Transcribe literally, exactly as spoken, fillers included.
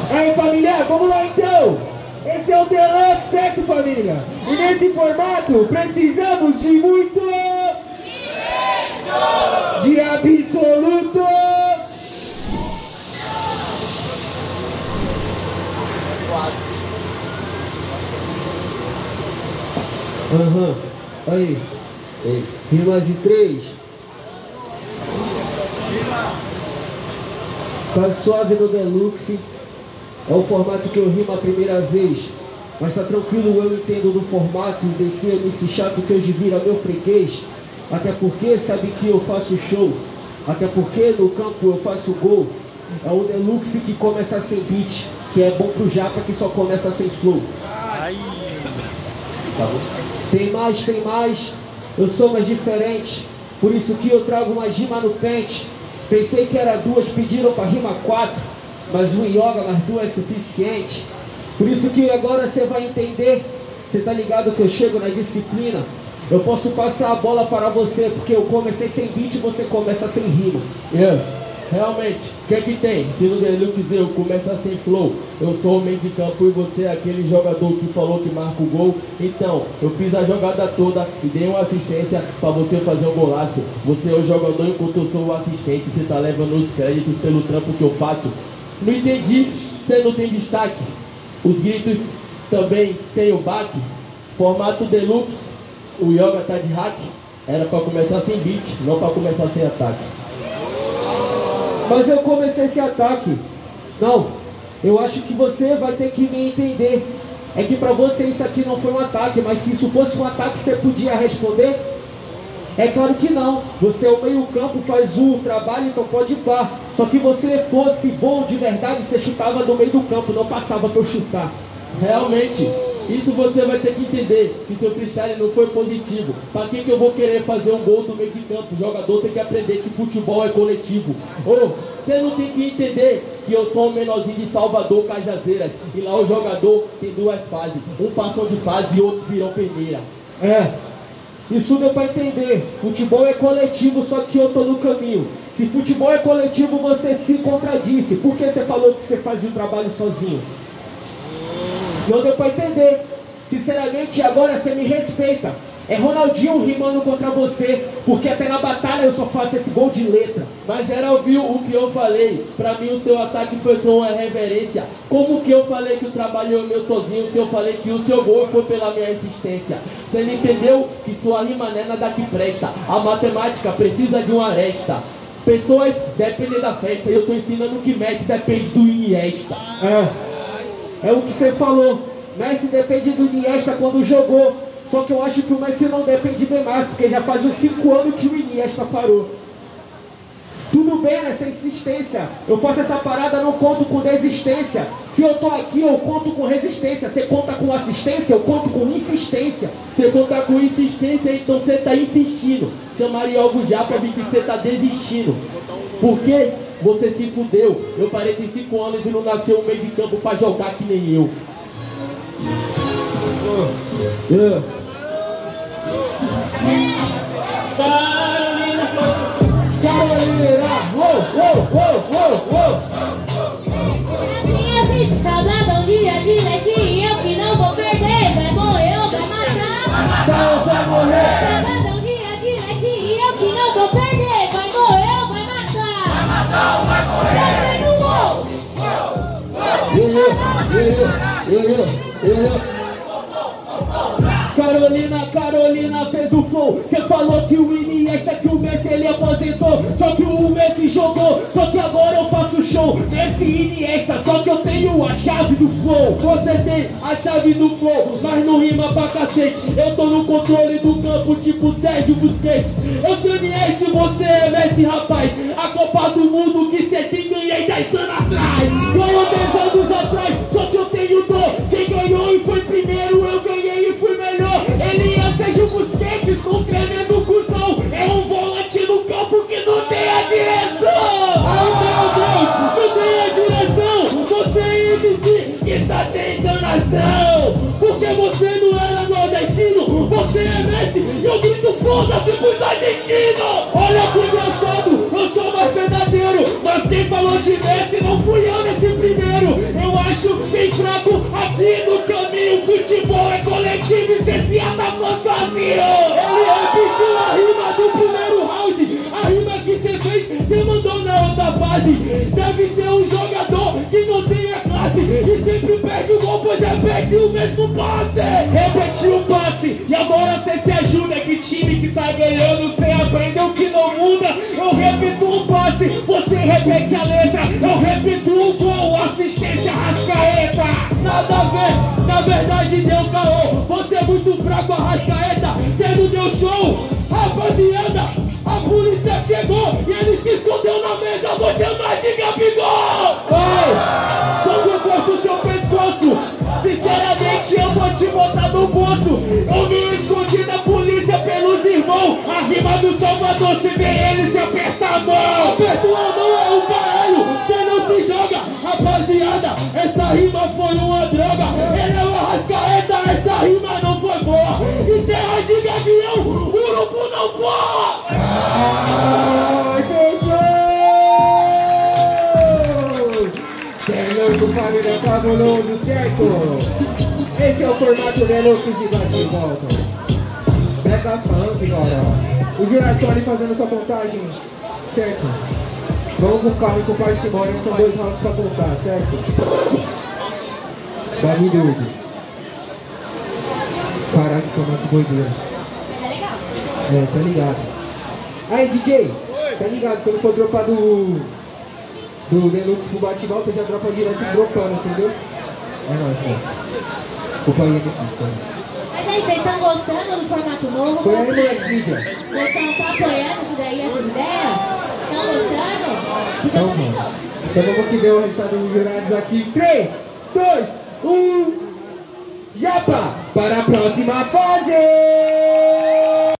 Aí, família, vamos lá então. Esse é o Deluxe, certo, família? E nesse formato, precisamos de muito... Silêncio! De absoluto... Aham, uhum. Aí, Ei. Rima de três. Fica suave no Deluxe. É o formato que eu rimo a primeira vez. Mas tá tranquilo, eu entendo do formato. Desse M C chato que hoje vira meu freguês. Até porque sabe que eu faço show. Até porque no campo eu faço gol. É o Deluxe que começa sem beat, que é bom pro japa que só começa sem flow. Ai. Tá bom? Tem mais, tem mais. Eu sou mais diferente. Por isso que eu trago uma rima no pente. Pensei que era duas, pediram pra rima quatro. Mas um yoga mais duas é suficiente. Por isso que agora você vai entender. Você tá ligado que eu chego na disciplina. Eu posso passar a bola para você, porque eu comecei sem beat e você começa sem rima. Yeah. Realmente, o que é que tem? Se no Deluxe eu começar sem flow, eu sou o meio de campo e você é aquele jogador que falou que marca o gol. Então, eu fiz a jogada toda e dei uma assistência pra você fazer um golaço. Você é o jogador enquanto eu sou o assistente. Você tá levando os créditos pelo trampo que eu faço. Não entendi, você não tem destaque. Os gritos também tem o baque. Formato Deluxe, o yoga tá de hack. Era pra começar sem beat, não pra começar sem ataque. Mas eu comecei esse ataque. Não, eu acho que você vai ter que me entender. É que pra você isso aqui não foi um ataque, mas se isso fosse um ataque você podia responder? É claro que não. Você é o meio campo, faz o trabalho, então pode ir pá. Só que você fosse bom de verdade, você chutava no meio do campo, não passava pra eu chutar. Realmente, isso você vai ter que entender, que seu freestyle não foi positivo. Pra que que eu vou querer fazer um gol do meio de campo? O jogador tem que aprender que futebol é coletivo. Ou, você não tem que entender que eu sou um menorzinho de Salvador, Cajazeiras. E lá o jogador tem duas fases. Um passam de fase e outros viram peneira. É, isso deu pra entender. Futebol é coletivo, só que eu tô no caminho. Se futebol é coletivo, você se contradisse. Por que você falou que você fazia o trabalho sozinho? Não deu pra entender. Sinceramente, agora você me respeita. É Ronaldinho rimando contra você, porque até na batalha eu só faço esse gol de letra. Mas geral viu o que eu falei. Pra mim o seu ataque foi só uma reverência. Como que eu falei que o trabalho é meu sozinho, se eu falei que o seu gol foi pela minha existência? Você não entendeu que sua rima não é nada que presta. A matemática precisa de uma aresta. Pessoas dependem da festa e eu tô ensinando que Messi depende do Iniesta. É, é o que você falou. Messi depende do Iniesta quando jogou. Só que eu acho que o Messi não depende demais, porque já faz uns cinco anos que o Iniesta parou. Tudo bem nessa insistência. Eu faço essa parada, não conto com desistência. Se eu tô aqui, eu conto com resistência. Você conta com assistência, eu conto com insistência. Você conta com insistência, então você tá insistindo. Chamaria algo já pra ver que você tá desistindo. Por quê? Você se fudeu. Eu parei de cinco anos e não nasceu um meio de campo pra jogar que nem eu. Uh, yeah. Carolina, uou, uou, uou, uou, uou. Minha vida saudável, dia de leite, eu que não vou perder, vai morrer ou vai matar. Vai matar ou vai morrer. Saudável, dia de leite, eu que não vou perder, vai morrer ou vai matar. Vai matar ou vai morrer. Eu, eu, eu, eu. Carolina, Carolina fez o flow. Você falou que o Iniesta, que o Messi ele aposentou. Só que o Messi jogou. Só que agora eu faço show. Messi e Iniesta, só que eu tenho a chave do flow. Você tem a chave do flow, mas não rima pra cacete. Eu tô no controle do campo tipo Sérgio Busquets. Eu sou Iniesta e você é Messi, rapaz. A Copa do Mundo que cê tem ganhei dez anos atrás. Ganhou dez anos atrás, só que eu tenho dor. Quem ganhou e foi primeiro, eu ganhei e fui melhor. Ele é Sérgio Busquets, um tremendo cuzão. É um volante no campo que não tem a direção. Oh meu Deus, não tem a direção. Você é M C que tá sem enganação. Porque você não era nordestino, você é Messi. E eu grito foda-se pros argentinos. Olha que engraçado, eu sou mais verdadeiro. Mas quem falou de Messi não fui eu nesse primeiro. Eu depois repete o mesmo passe. Repete o passe, e agora cê se ajuda. Que time que tá ganhando, cê aprendeu que não muda. Eu repito o passe, você repete a letra. Eu repito o gol, assistência, Arrascaeta. Nada a ver, na verdade deu caô. Você é muito fraco, Arrascaeta, cê não deu show. Rapaziada, a polícia chegou e ele se escondeu na mesa. Vou chamar de Gabigol. Ei, só que eu gosto do seu pescoço. Sinceramente eu vou te botar no bolso. Eu me escondi da polícia pelos irmãos. A rima do Salvador, se vê ele, se aperta a mão. Aperta a mão é o caralho, cê não se joga. Rapaziada, essa rima foi uma droga. Ele é o Arrascaeta, essa rima não foi boa. E terra de gavião, o urubu não voa. Ai, que show! Fernando Família Fabuloso, certo? Esse é o formato Deluxe de bate e volta. Mega funk, galera. O jurados ali fazendo sua contagem, certo? Vamos com calma e com parcimônia, são dois rounds pra contar, certo? Bagulho hoje. Caraca, que formato doideira. Mas é legal. É, tá ligado. Aí, D J, tá ligado? Quando for dropar do, do Deluxe pro bate-volta, já dropa direto dropando, entendeu? É nóis, pô. Desculpa aí, M C. Mas aí, vocês estão gostando do formato novo? Foi aí, moleque, Cíntia. Vocês estão apoiando isso daí, essas ideias? Estão gostando? Então, Então, mano. Então vamos que ver o resultado dos jurados aqui. três, dois, um. Japa, para a próxima fase!